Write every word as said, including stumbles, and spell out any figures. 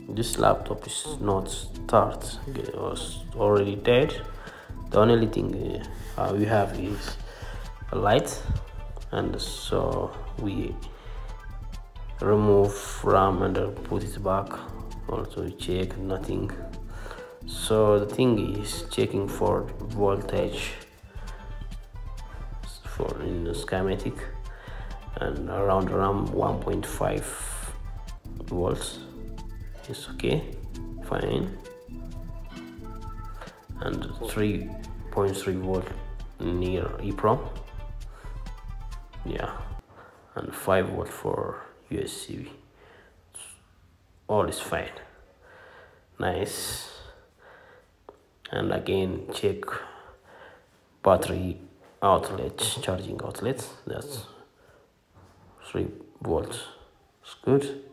this laptop is not start, it was already dead. The only thing uh, we have is a light, and so we remove RAM and put it back. Also check nothing. So the thing is checking for voltage for in the schematic, and around RAM one point five volts is okay, fine, and three point three volt near EEPROM, yeah, and five volt for U S B. All is fine, nice. And again check battery outlet, charging outlet, that's three volts, it's good.